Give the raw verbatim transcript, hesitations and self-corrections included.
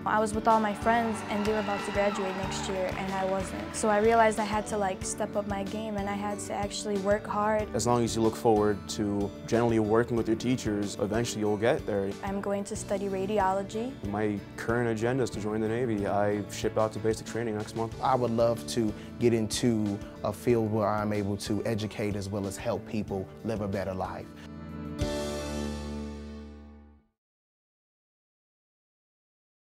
I was with all my friends and they were about to graduate next year and I wasn't. So I realized I had to like step up my game and I had to actually work hard. As long as you look forward to generally working with your teachers, eventually you'll get there. I'm going to study radiology. My current agenda is to join the Navy. I ship out to basic training next month. I would love to get into a field where I'm able to educate as well as help people live a better life.